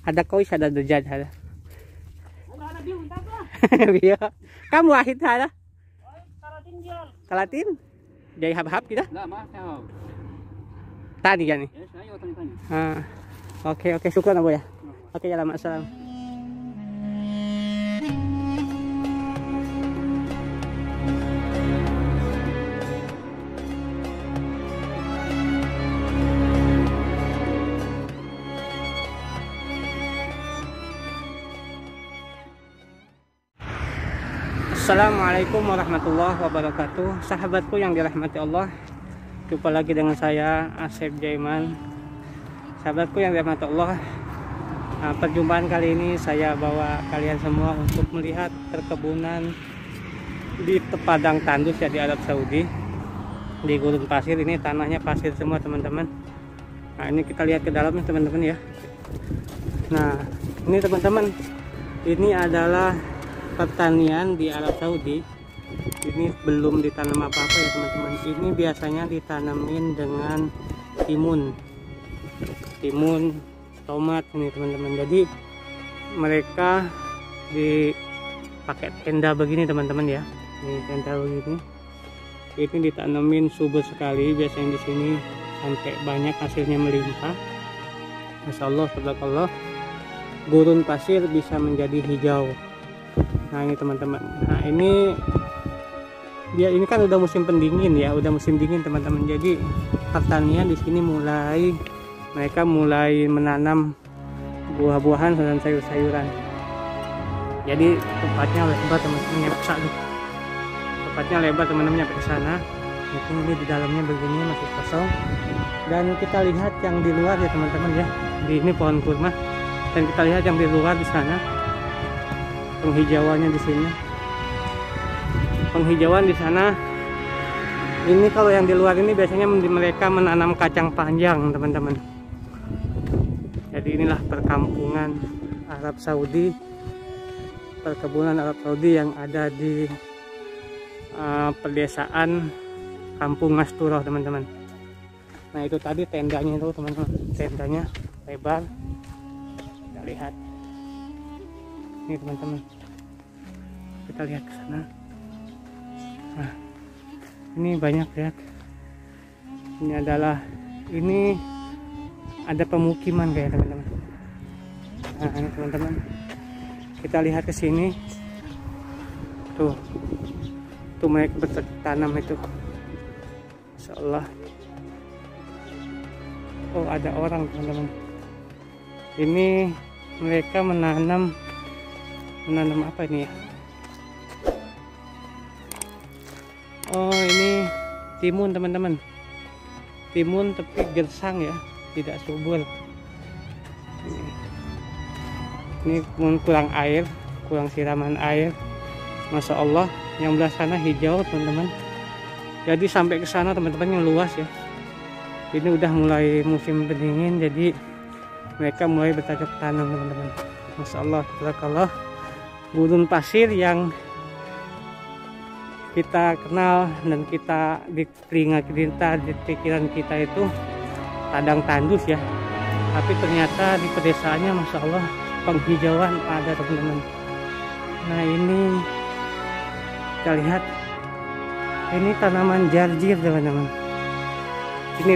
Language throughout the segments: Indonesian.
Ada kois, ada dejaj, ada. Iya. Kamu wahid ada? Kalatin? Jadi hab-hab kita? Tani kan nih? Oke, syukur Abu ya. Oke, ya lama assalam. Assalamualaikum warahmatullahi wabarakatuh. Sahabatku yang dirahmati Allah, jumpa lagi dengan saya Asep Jaiman. Sahabatku yang dirahmati Allah, perjumpaan kali ini saya bawa kalian semua untuk melihat perkebunan di padang tandus ya, di Arab Saudi, di gurun pasir. Ini tanahnya pasir semua teman-teman. Nah, ini kita lihat ke dalamnya teman-teman ya. Nah, ini teman-teman, ini adalah pertanian di Arab Saudi. Ini belum ditanam apa-apa ya teman-teman. Ini biasanya ditanamin dengan timun, tomat ini teman-teman. Jadi mereka dipakai tenda begini teman-teman ya. Ini tenda begini. Ini ditanamin subur sekali. Biasanya di sini sampai banyak, hasilnya melimpah. Masya Allah, tabarakallah. Gurun pasir bisa menjadi hijau. Nah ini teman-teman. Nah ini dia, ini kan udah musim pendingin ya, udah musim dingin teman-teman. Jadi pertanian di sini mereka mulai menanam buah-buahan dan sayur-sayuran. Jadi tempatnya lebar teman-teman, nyampe sana. Tempatnya lebar teman-teman, nyampe ke sana. Ini di dalamnya begini masih kosong. Dan kita lihat yang di luar ya teman-teman ya. Di ini pohon kurma. Dan kita lihat yang di luar di sana. Penghijauannya di sini. Penghijauan di sana. Ini kalau yang di luar ini biasanya mereka menanam kacang panjang, teman-teman. Jadi inilah perkampungan Arab Saudi, perkebunan Arab Saudi yang ada di pedesaan Kampung Masturoh, teman-teman. Nah itu tadi tendanya itu teman-teman, tendanya lebar. Kita lihat. Ini teman-teman, kita lihat ke sana. Nah, ini banyak lihat. Ini ada pemukiman kayak teman-teman. Nah, ini teman-teman, kita lihat ke sini. Tuh mereka bertanam itu. Insyaallah. Oh ada orang teman-teman. Ini mereka menanam apa ini ya? Oh ini timun teman-teman, timun tapi gersang ya, tidak subur. Ini kurang air, kurang siraman air. Masya Allah, yang belah sana hijau teman-teman. Jadi sampai ke sana teman-teman yang luas ya. Ini udah mulai musim pendingin, jadi mereka mulai bercocok tanam teman-teman. Masya Allah, tabarakallah. Gurun pasir yang kita kenal dan kita di telinga kita, di pikiran kita itu padang tandus ya. Tapi ternyata di pedesaannya Masya Allah penghijauan ada teman-teman. Nah ini kita lihat, ini tanaman jarjir teman-teman. Ini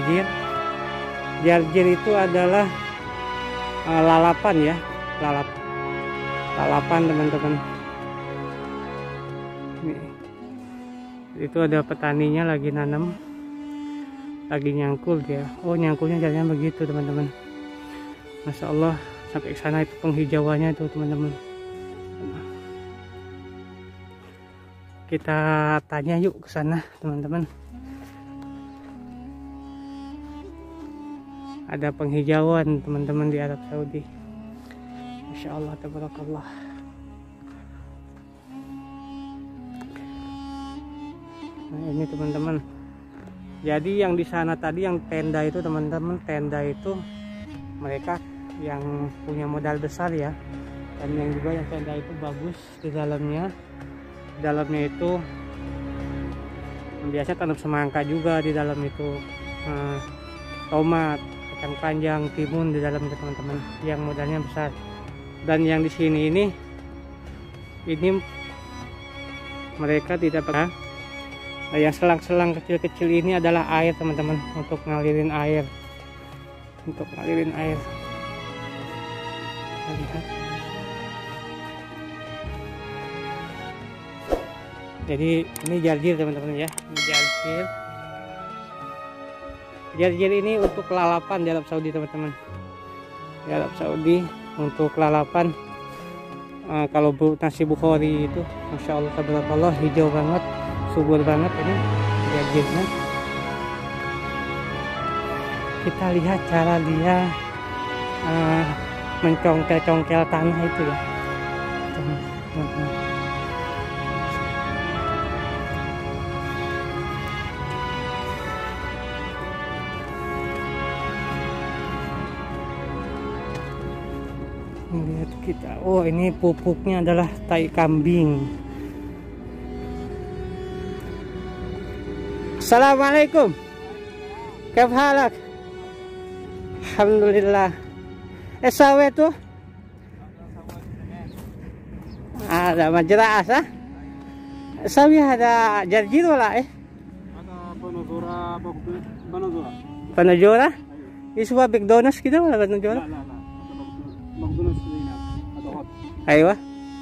jarjir itu adalah lalapan ya, lalapan teman-teman. Itu ada petaninya lagi nanam, lagi nyangkul dia. Oh nyangkulnya jalannya begitu teman-teman. Masya Allah, sampai ke sana itu penghijauannya itu teman-teman. Kita tanya yuk ke sana teman-teman. Ada penghijauan teman-teman di Arab Saudi. Masya Allah, tabarakallah. Nah ini teman-teman. Jadi yang di sana tadi yang tenda itu teman-teman, tenda itu mereka yang punya modal besar ya. Dan yang juga yang tenda itu bagus di dalamnya. Di dalamnya itu biasanya tanam semangka juga di dalam itu, tomat, kacang panjang, timun di dalamnya teman-teman, yang modalnya besar. Dan yang di sini ini mereka tidak pernah. Nah, yang selang-selang kecil-kecil ini adalah air teman-teman, untuk ngalirin air, Kita lihat. Jadi ini jarjir teman-teman ya, ini jarjir ini untuk lalapan di Arab Saudi teman-teman. Di Arab Saudi untuk lalapan. Kalau nasi Bukhari itu Masya Allah tabarakallah, hijau banget, subur banget ini jarjirnya. Kita lihat cara dia mencongkel-congkel tanah itu ya teman-teman. Lihat kita, oh ini pupuknya adalah tai kambing. Assalamualaikum, kaif halak? Alhamdulillah. Sawe tuh ada majra asa. Sawi ada jarjir wala ada panajora. Iswa McDonald's kita wala panajora? أيوة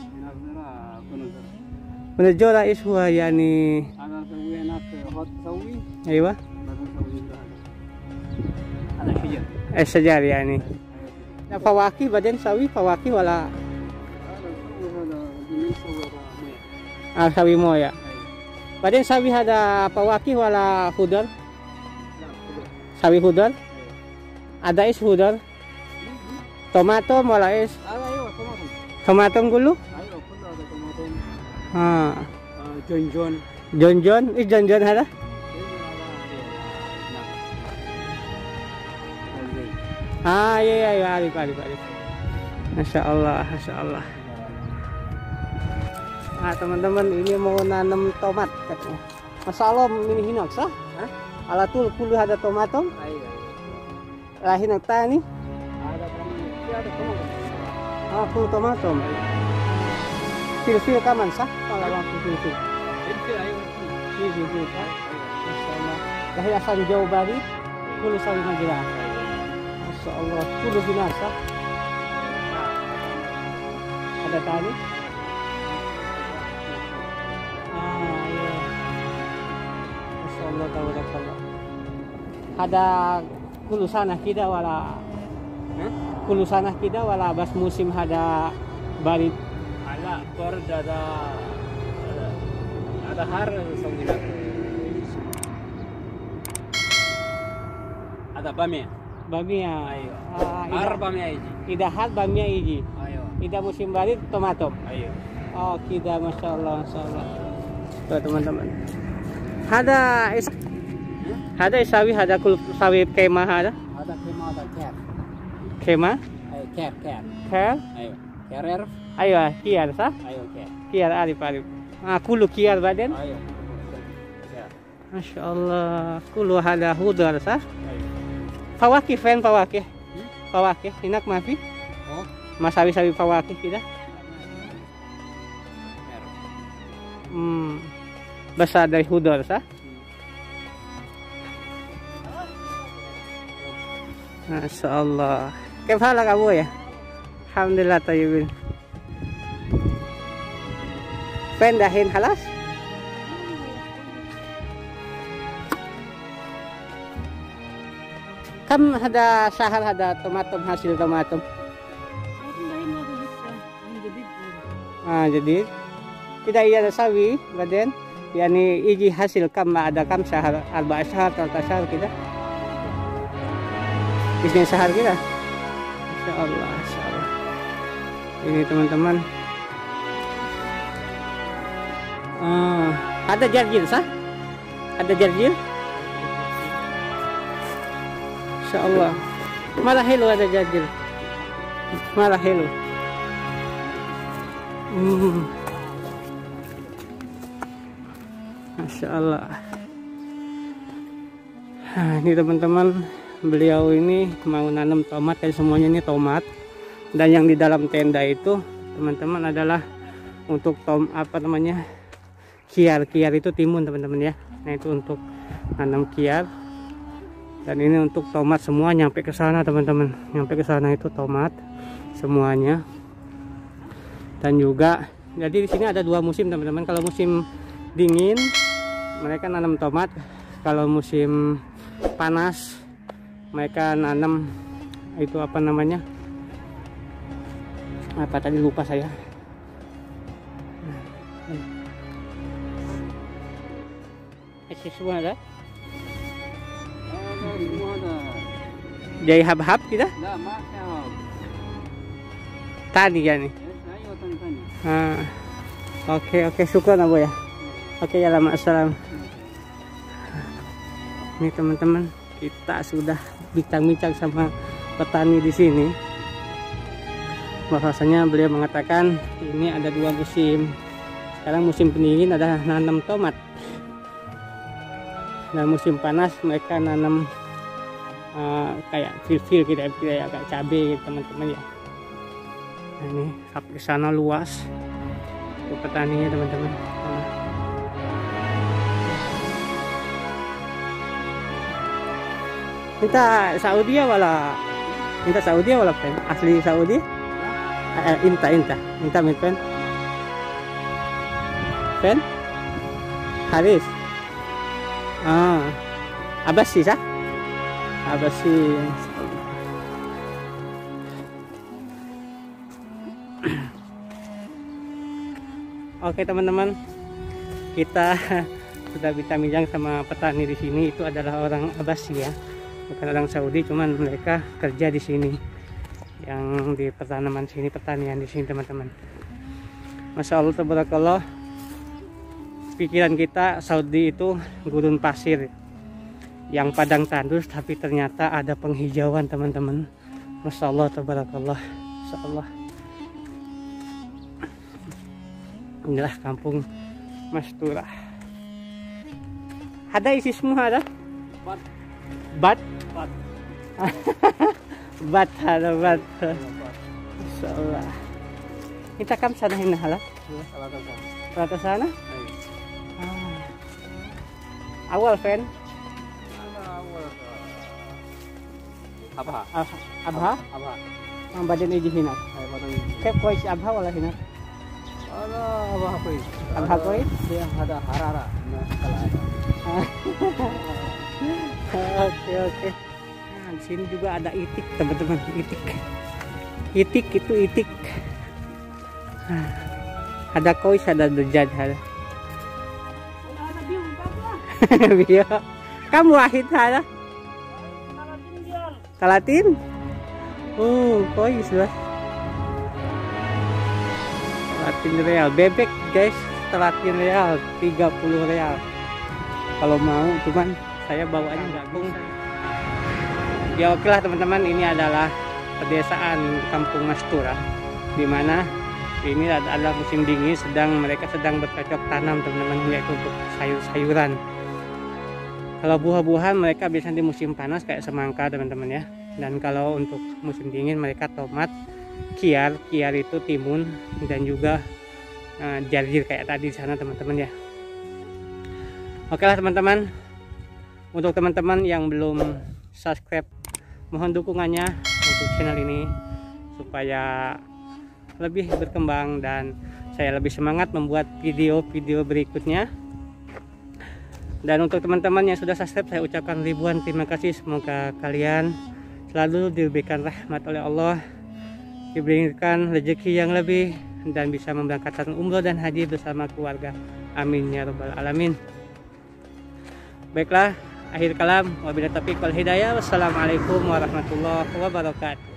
panajora iswa yani أيوة الشجر يعني فواكه بعدين سوي فواكه ولا سوي موية بعدين سوي هذا فواكه ولا خضر سوي خضر ada is خضر tomato ولا is tomato dulu John ada iya arif. Masya Allah. Teman-teman ini mau nanam tomat katanya. Masya Allah ini hinak sah? Ala tul kulu ada tomato? Lah hinak tani? Ada tomato. Kulu tomato. Fil kaman sah? Kalau waktu fil. Fil. Masya Allah. Dari asal jauh bari, kulu sawi majra. Masya Allah, kudu binasa. Ada tani? Iya. Masya Allah, tabarakallah. Ada kulusanah kita wala bas musim ada barit. Ada har songina. Ada bamia. Ayo. Har bamia iji. Ida har bamia iji. Ayo. Ida musim barit tomato. Ayo. Oh, kita Masya Allah. Tuh teman-teman. Ada sawi, ada sawi kemah ada. Ada kemah, ada ker. Kemah? Ayo, ker. Ker? Ayo. Kerer. Ayo, kiar sah? Ayo, ker. Kiar arif. Kulu kiar baden? Ayo. Masya Allah. Kulu ada hudar sah? Fawakih, Fawakih, hinak mafi? Oh. Masawi-sawi fawakih kita? Besar dari hudar sah? Masya Allah. Kepala kamu ya? Alhamdulillah tayyibin. Pendahin halas? Kam ada sahar ada tomatom hasil tomatom. Jadi tidak iya ada sawi, baden yani iji hasil kam ada kam sahar arba sahar atau sahar kita. Bisnis sahar kita. Masya Allah. Ini teman-teman. Ada jarjil sah? Ada jarjil? Masya Allah. Malah helo ada jarjil. Malah helo. Masya Allah. Ini teman-teman beliau ini mau nanam tomat, dan semuanya ini tomat. Dan yang di dalam tenda itu teman-teman adalah untuk kiar itu timun teman-teman ya. Nah itu untuk nanam kiar, dan ini untuk tomat semua nyampe ke sana teman-teman, nyampe ke sana itu tomat semuanya. Dan juga jadi di sini ada 2 musim teman-teman. Kalau musim dingin mereka nanam tomat, kalau musim panas mereka nanam itu apa tadi lupa saya. Semua ada. Jai hab-hab kita? Tadi ya nih. Oke, syukur Abu ya. Oke ya, assalam. Ini teman-teman, kita sudah bincang-bincang sama petani di sini. Bahwasanya beliau mengatakan ini ada 2 musim. Sekarang musim pendingin ada nanam tomat, dan musim panas mereka nanam kayak fil-fil kayak cabai gitu teman-teman ya. Nah, ini sampai sana luas untuk petaninya teman-teman. Minta Saudi ya wala pen asli Saudi. Inta pen Haris. Abasi sah? Abasi. Oke teman-teman, kita sudah bincang-bincang sama petani di sini. Itu adalah orang Abasi ya, bukan orang Saudi, cuman mereka kerja di sini, yang di pertanian di sini teman-teman. Masya Allah tabarakallah. Pikiran kita Saudi itu gurun pasir yang padang tandus, tapi ternyata ada penghijauan teman-teman. Masya Allah tabarakallah. Masya Allah. Inilah kampung Mastura. Ada isi semua ada? Bat. Bat ada bat. Masya Allah. Kita kam sana hinahala? Rata sana? Awal fan? Abha? Ang badan iji hinap. Kep koi si Abha wala hinap? Abha koi? Dia ada harara. Oke. Nah, di sini juga ada itik teman-teman, itik itu itik. Ada koi, ada dejad, ada. Biar kamu wahid ada. Kalatin? Koi sudah. Kalatin real, bebek guys, kalatin real 30 real. Kalau mau, cuman saya bawanya gabung. Ya oke lah teman-teman, ini adalah pedesaan Kampung Mastura, dimana ini adalah musim dingin, mereka sedang bercocok tanam teman-teman, yaitu untuk sayur-sayuran. Kalau buah-buahan mereka biasanya di musim panas kayak semangka teman-teman ya. Dan kalau untuk musim dingin mereka tomat, kiar itu timun, dan juga jarjir kayak tadi di sana teman-teman ya. Oke lah teman-teman, untuk teman-teman yang belum subscribe, mohon dukungannya untuk channel ini supaya lebih berkembang dan saya lebih semangat membuat video-video berikutnya. Dan untuk teman-teman yang sudah subscribe, saya ucapkan ribuan terima kasih. Semoga kalian selalu diberikan rahmat oleh Allah, diberikan rezeki yang lebih, dan bisa memberangkatkan umroh dan haji bersama keluarga. Amin ya rabbal alamin. Baiklah, akhir kalam, wabillahi taufiq wal hidayah. Wassalamualaikum warahmatullahi wabarakatuh.